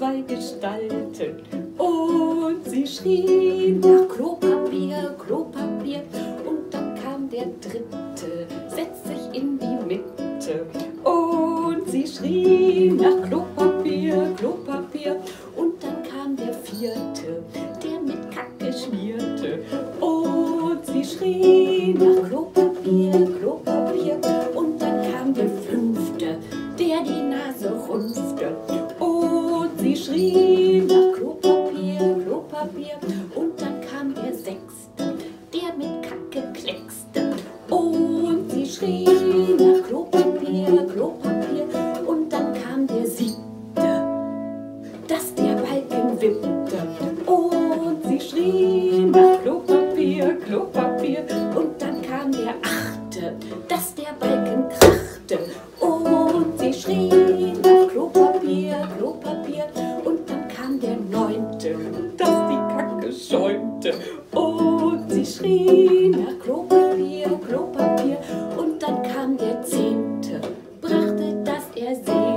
zwei Gestalten und sie schrien nach Klopapier, Klopapier. Und dann kam der dritte, setzt sich in die Mitte und sie schrien nach Klopapier, Klopapier. Und dann kam der vierte, der mit Kacke schmierte und sie schrien nach Klopapier, Klopapier. Und dann kam der fünfte, der die Nase rümpfte und sie schrien nach Klopapier, Klopapier. Und dann kam der sechste, der mit Kacke kleckste und sie schrien nach Klopapier, Klopapier. Und dann kam der siebte, dass der Balken wippte und sie schrien nach Klopapier, Klopapier. Und dann kam der achte, dass der Balken krachte und sie schrien nach Klopapier, Klopapier. Und dann kam der neunte, dass die Kacke schäumte und sie schrien nach Klopapier, Klopapier. Und dann kam der zehnte, brachte, dass er